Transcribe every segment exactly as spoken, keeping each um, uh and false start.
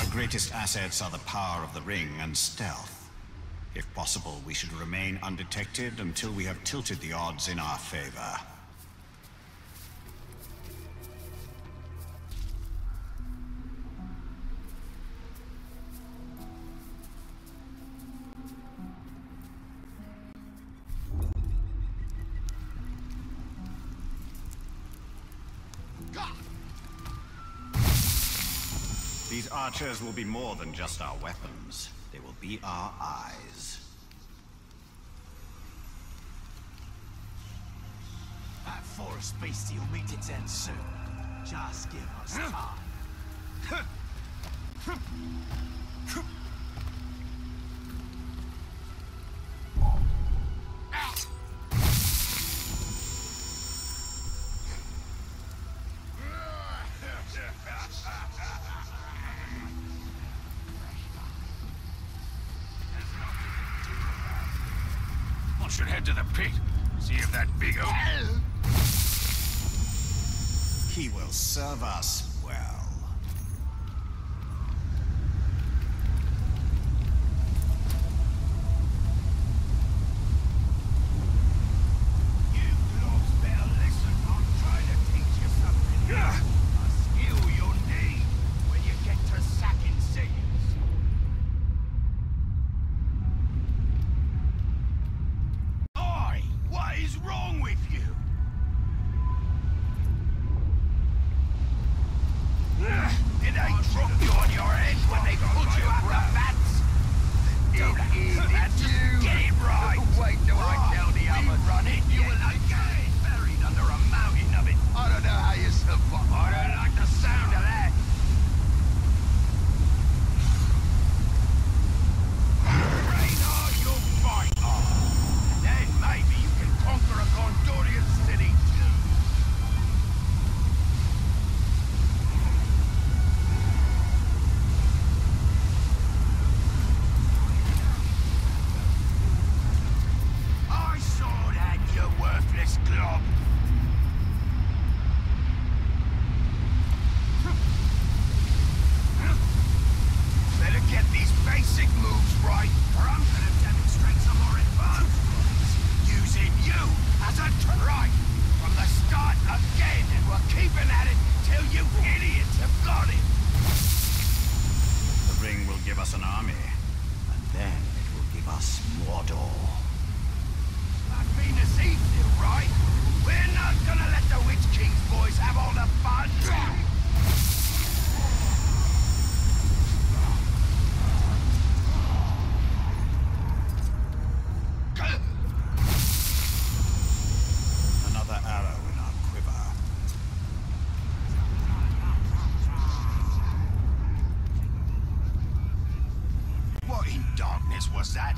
Our greatest assets are the power of the ring and stealth. If possible, we should remain undetected until we have tilted the odds in our favor. These archers will be more than just our weapons. They will be our eyes. That forest beastie will meet its end soon. Just give us time. I should head to the pit, see if that big oak... He will serve us well. You blobs better listen. I'm trying to teach you something. A skill you'll need when you get to sacking cities. Oi! What is wrong with you? Did they drop you on your head when they put you up the bats? Don't and just get it right. Wait till I tell the other. Run it. You will not get it buried under a mountain of it. I don't know how you survive. I don't like the sound of that. Train hard, you'll fight hard. And then maybe you can conquer a Gondorian city too. I saw that, you worthless glob. Better get these basic moves right, or I'm gonna demonstrate some more advanced ones, using you as a trike from the start again, and we're keeping at it till you idiots have got it. The ring will give us an army, and then it will give us Mordor. Like Venus Evil, right? We're not gonna let the Witch King's boys have all the fun. Another arrow in our quiver. What in darkness was that?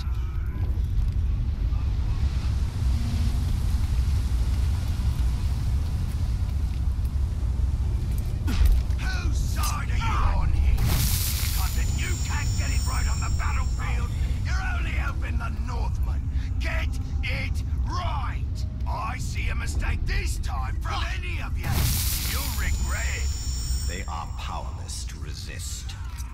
Whose side are you on here? Because if you can't get it right on the battlefield, you're only helping the Northmen. Get it right! I see a mistake this time from any of you. You'll regret it. They are powerless to resist.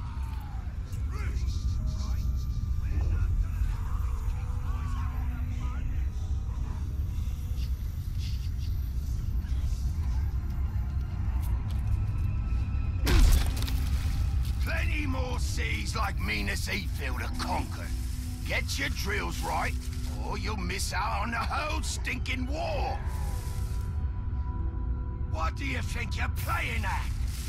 Plenty more seas like Minas Ithil to conquer. Get your drills right, or you'll miss out on the whole stinking war. What do you think you're playing at?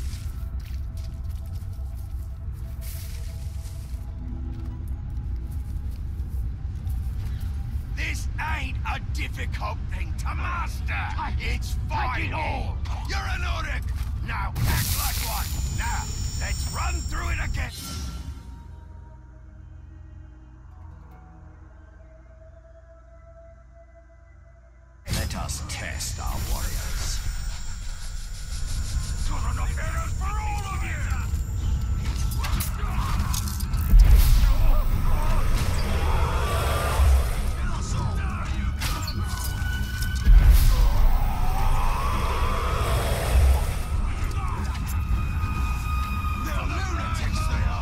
This ain't a difficult thing to master. It's fighting. You're an Uruk. Now act like one. Now, let's run through it again. Let us test our warriors. Got enough arrows for all of you! They're lunatics, they are!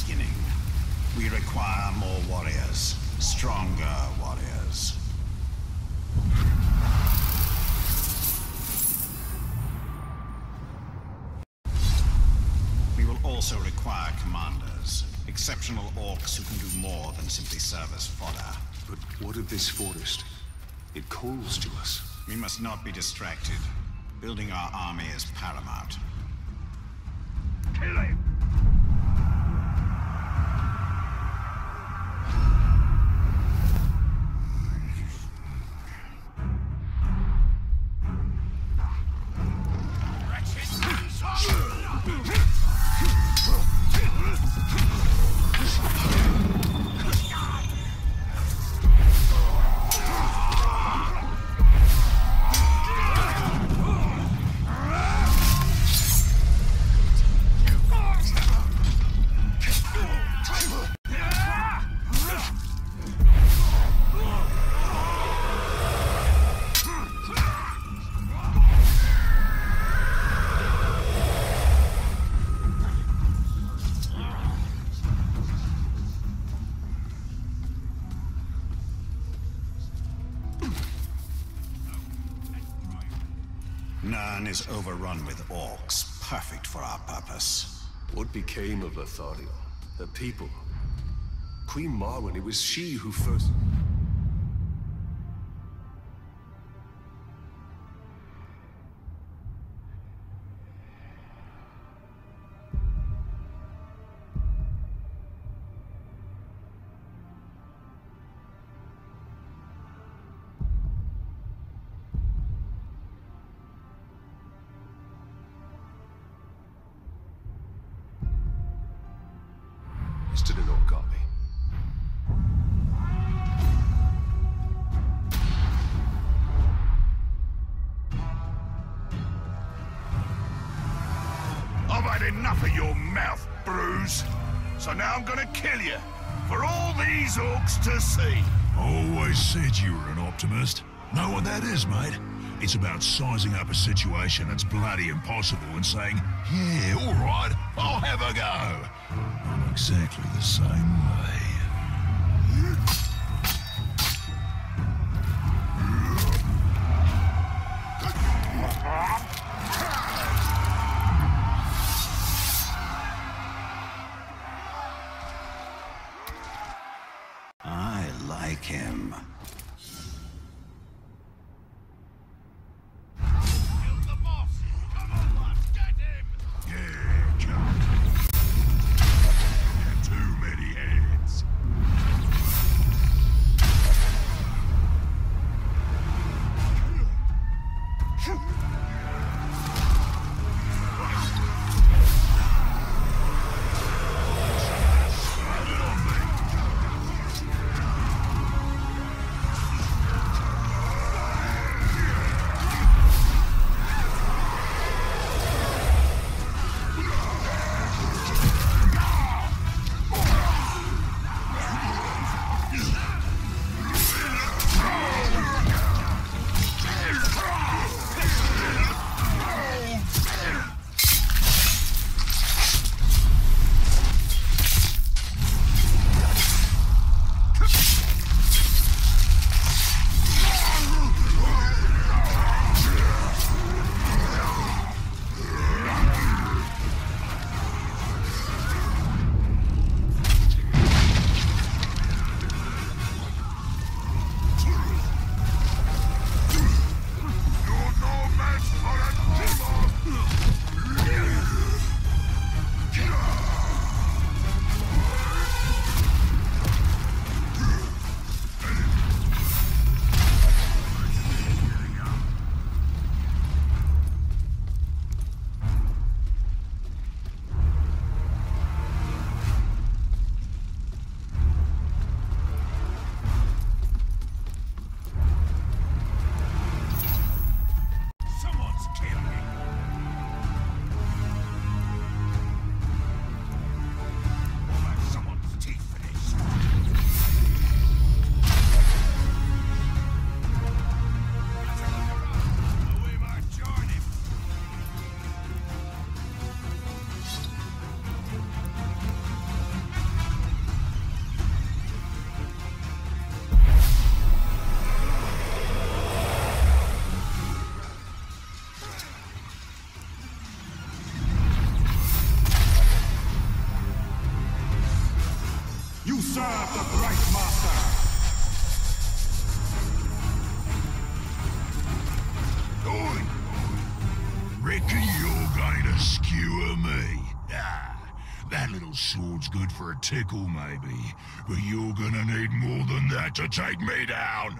beginning. We require more warriors, stronger warriors. We will also require commanders, exceptional orcs who can do more than simply serve as fodder. But what of this forest? It calls to us. We must not be distracted. Building our army is paramount. Kill him! Nirn is overrun with orcs, perfect for our purpose. What became of Lothariel? Her people? Queen Marwen, it was she who first... to the Orc army. I've had enough of your mouth, Bruise. So now I'm gonna kill you, for all these orcs to see. Always said you were an optimist. Know what that is, mate? It's about sizing up a situation that's bloody impossible and saying, yeah, all right, I'll have a go. I'm exactly the same way. I like him. serve the Great Master! Oi! Reckon you're going to skewer me? Ah, that little sword's good for a tickle, maybe. But you're gonna need more than that to take me down!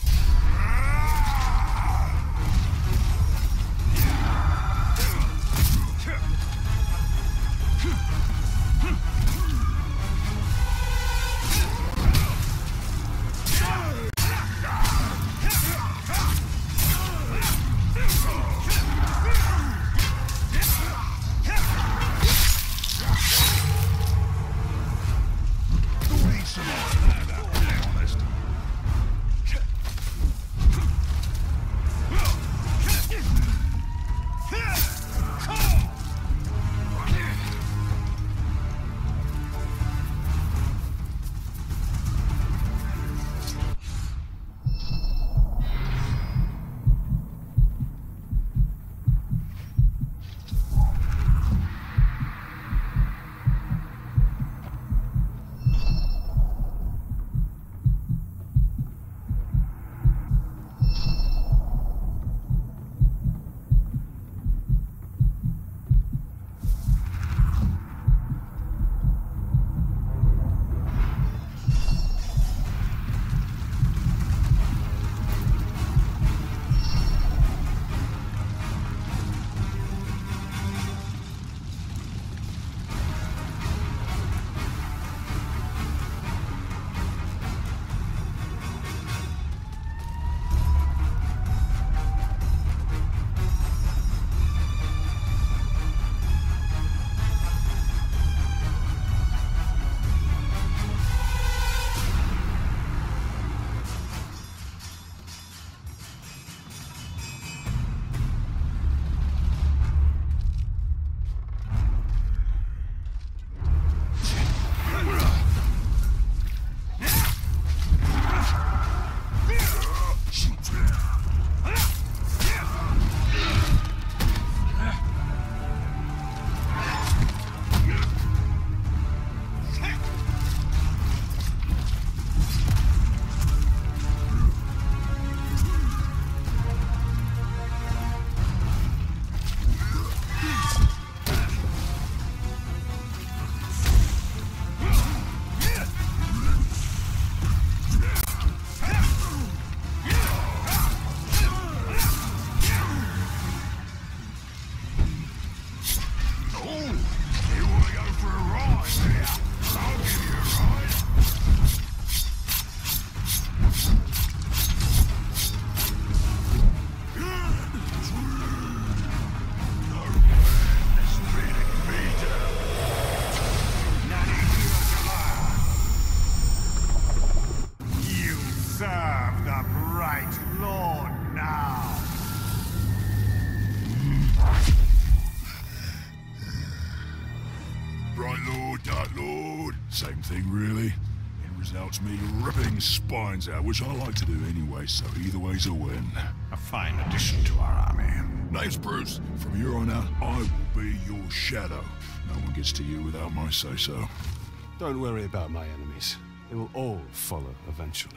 Same thing, really. End results me ripping spines out, which I like to do anyway, so either way's a win. A fine addition to our army. Name's Bruce. From here on out, I will be your shadow. No one gets to you without my say-so. Don't worry about my enemies. They will all follow eventually.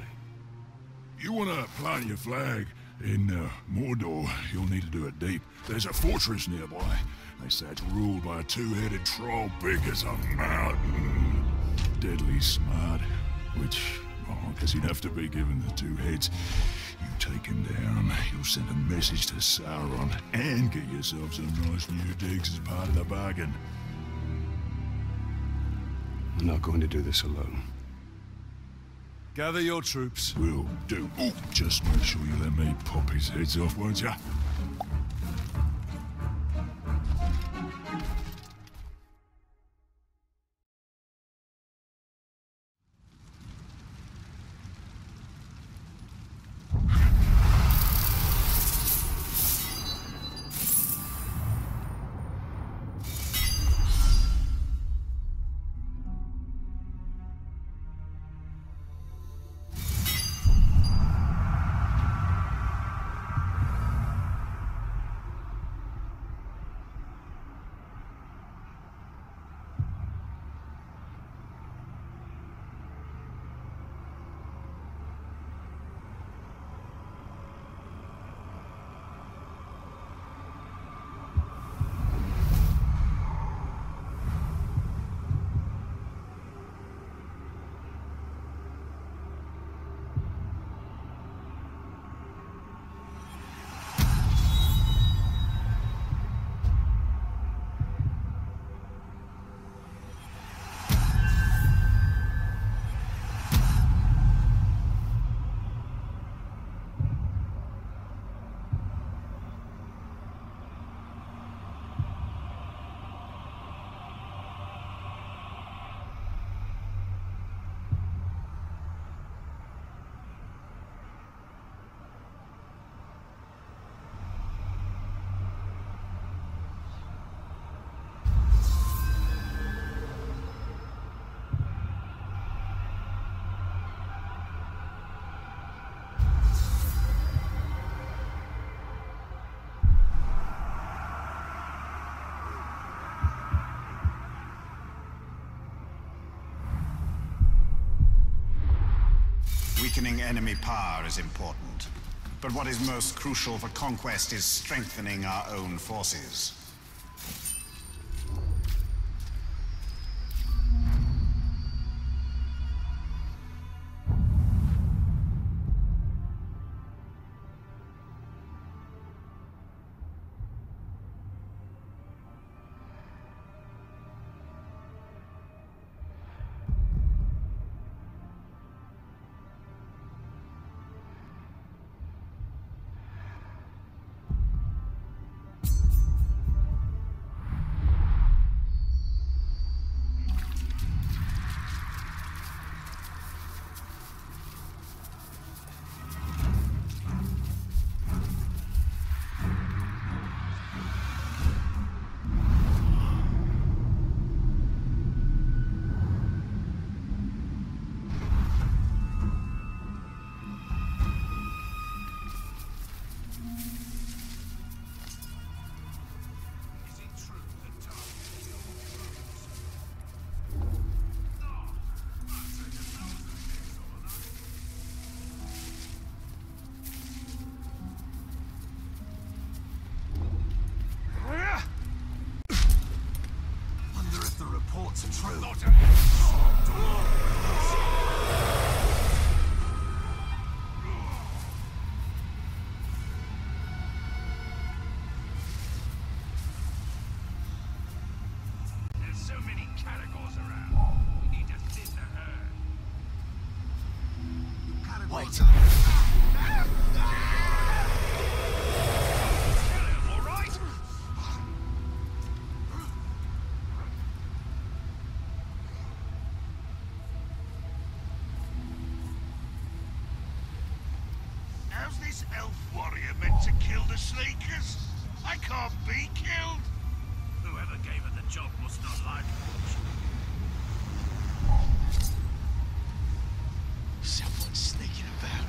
You want to plant your flag in uh, Mordor, you'll need to do it deep. There's a fortress nearby. They say it's ruled by a two-headed troll big as a mountain. Deadly smart, which, oh, I guess he'd have to be given the two heads. You take him down, you'll send a message to Sauron, and get yourself some nice new digs as part of the bargain. I'm not going to do this alone. Gather your troops. Will do. Ooh, just make sure you let me pop his heads off, won't ya? Weakening enemy power is important. But what is most crucial for conquest is strengthening our own forces. How's this elf warrior meant to kill the sneakers? I can't be killed. Whoever gave her the job must not like it. Someone's sneaking about.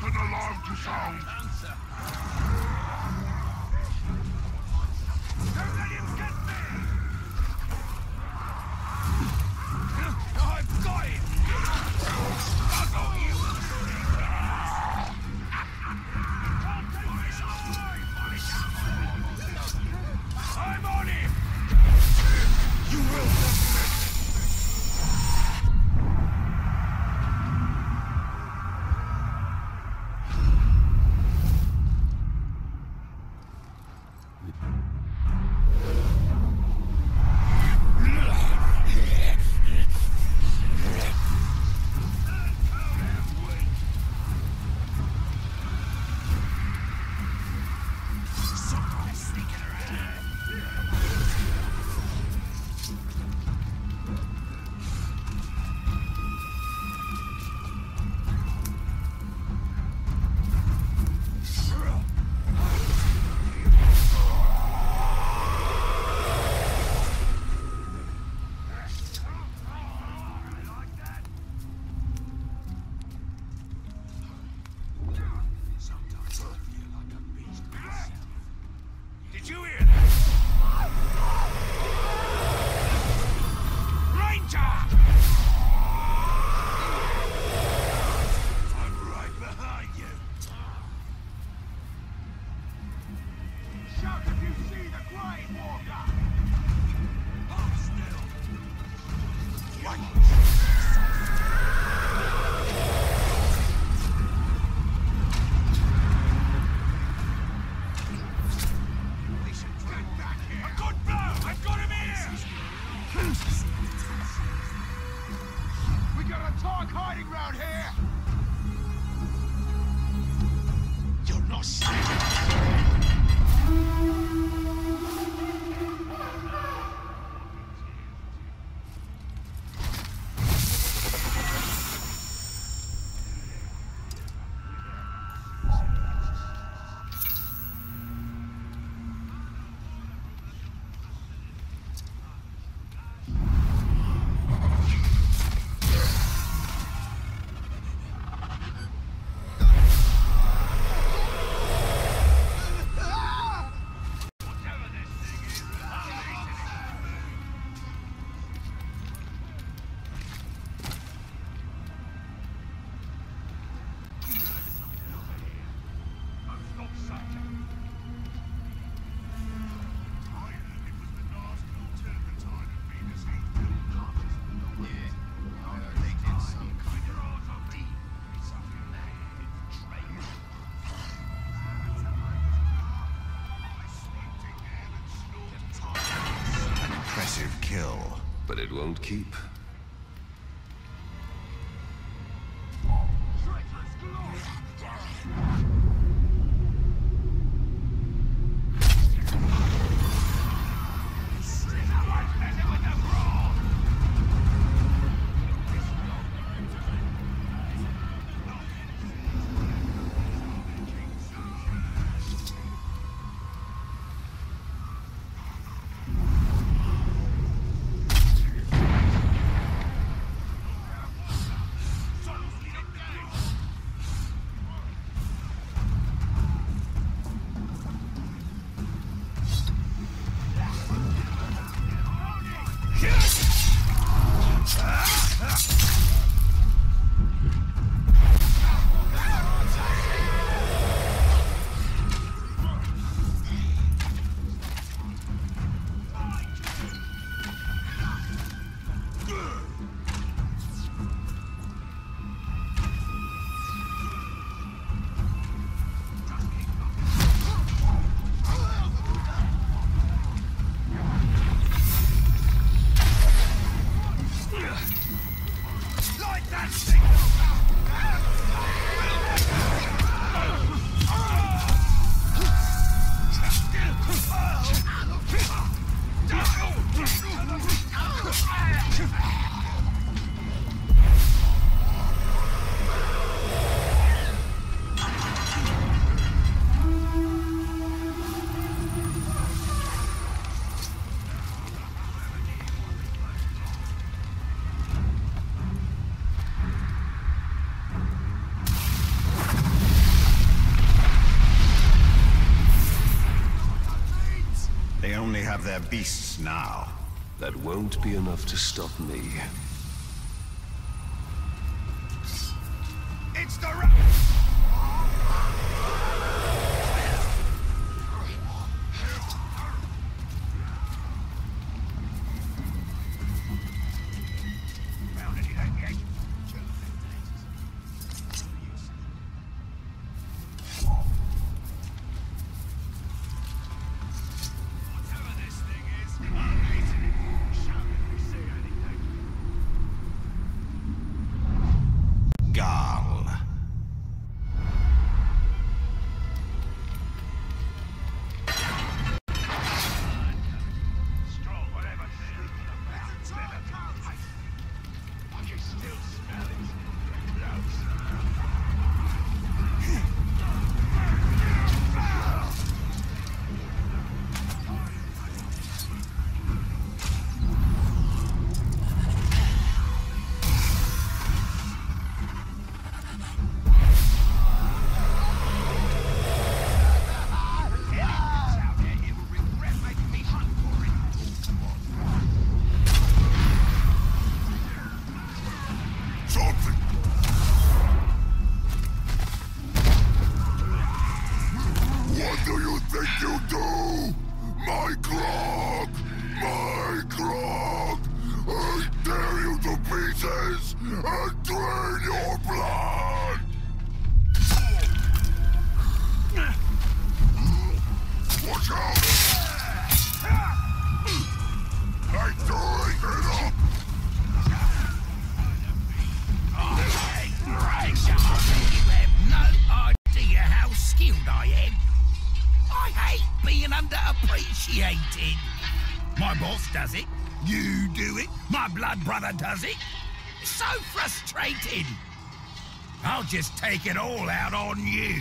an alarm to sound. Don't let him get me! I've got him! I've got you! I'm on him! You will submit! Did you hear that? Ranger! I'm right behind you. Shout if you see the Grey Walker! Hold still. What? Talk hiding round here! You're not safe! Kill. But it won't keep. have their beasts now. That won't be enough to stop me. It's the ra- My boss does it, you do it, my blood brother does it. It's so frustrating. I'll just take it all out on you.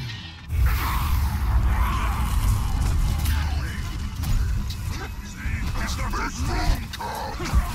It's the big wrong cop!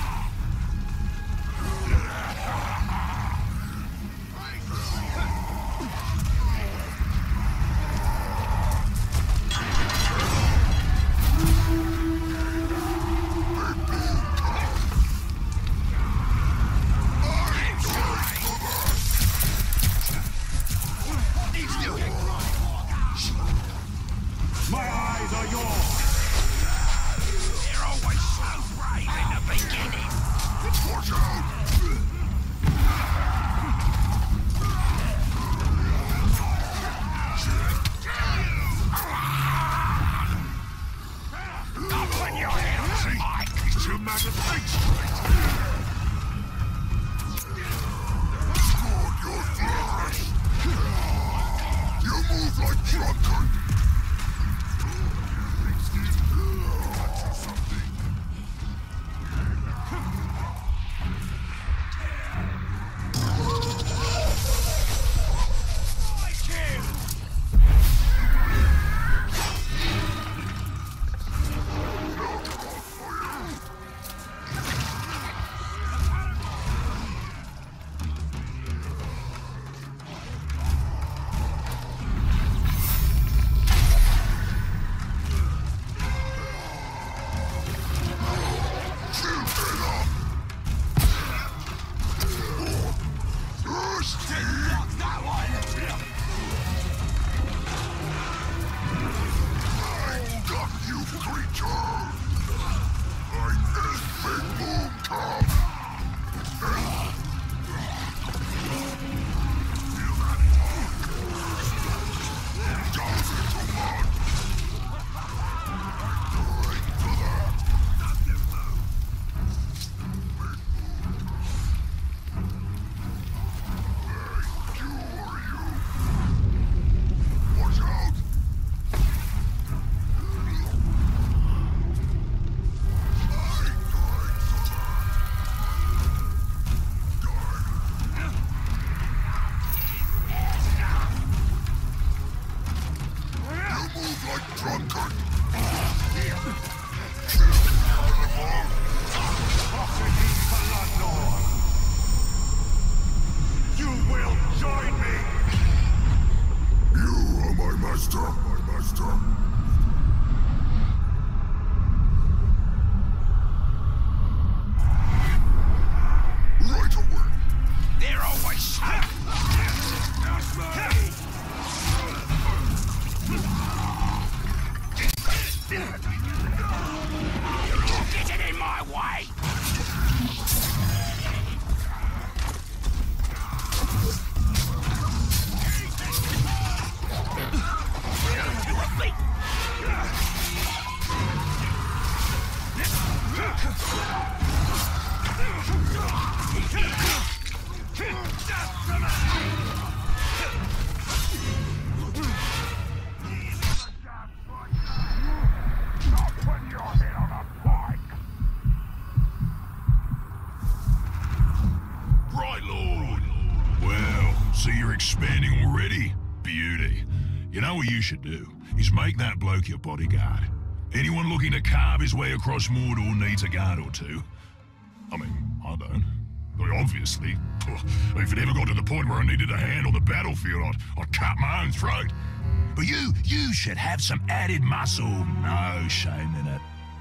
See, you're expanding already. Beauty. You know what you should do? Is make that bloke your bodyguard. Anyone looking to carve his way across Mordor needs a guard or two. I mean, I don't. I mean, obviously. If it ever got to the point where I needed a hand on the battlefield, I'd, I'd cut my own throat. But you, you should have some added muscle. No shame in it.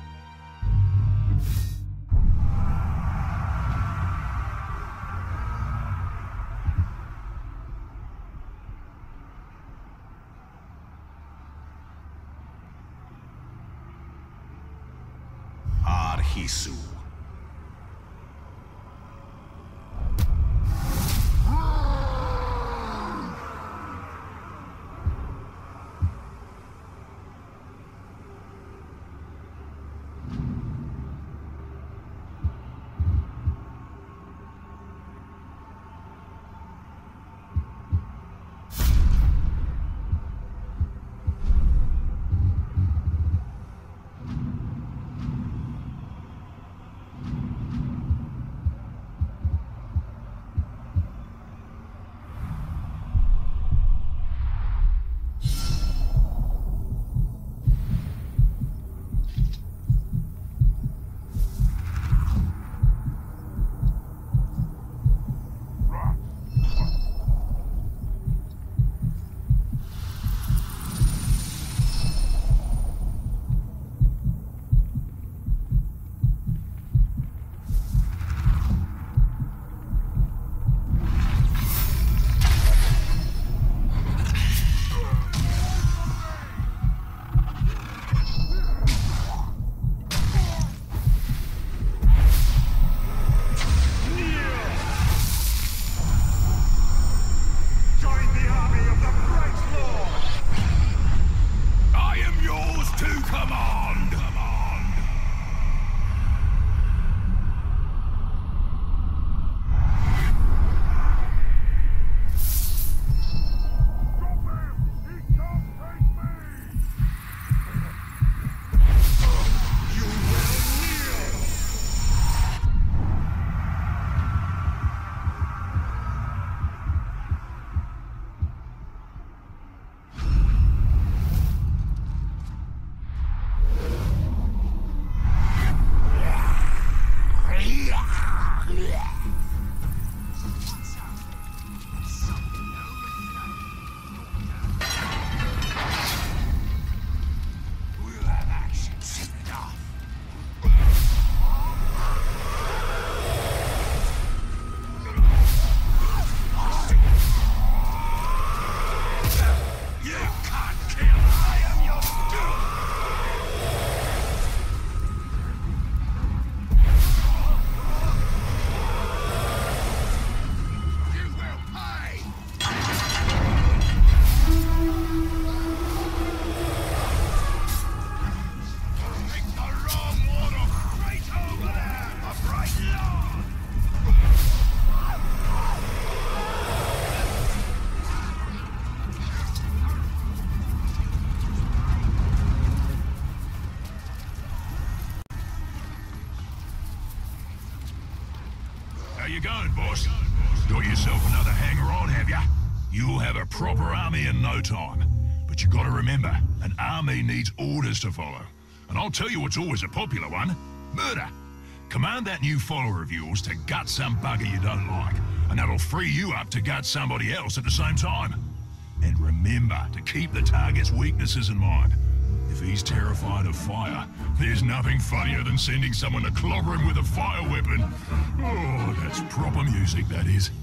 Arhisu. you going, boss? Got yourself another hanger-on, have ya? You'll have a proper army in no time. But you gotta remember, an army needs orders to follow. And I'll tell you what's always a popular one. Murder. Command that new follower of yours to gut some bugger you don't like, and that'll free you up to gut somebody else at the same time. And remember to keep the target's weaknesses in mind. If he's terrified of fire, there's nothing funnier than sending someone to clobber him with a fire weapon. Oh, that's proper music, that is.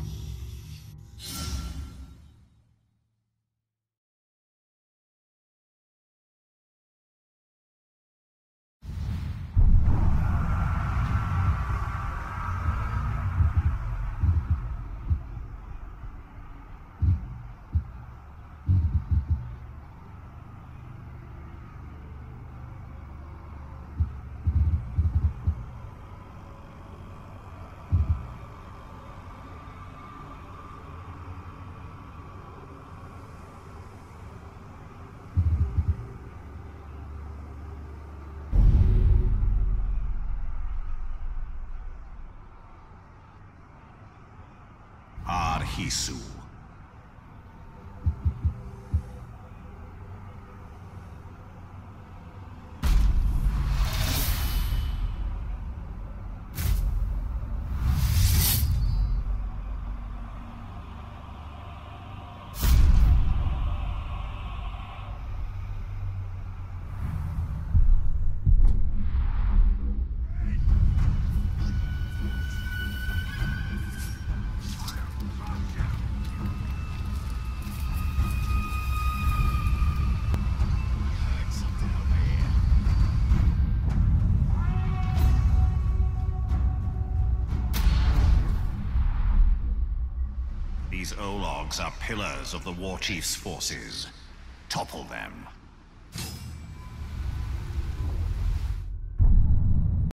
Arhisu. Ologs are pillars of the War Chief's forces. Topple them.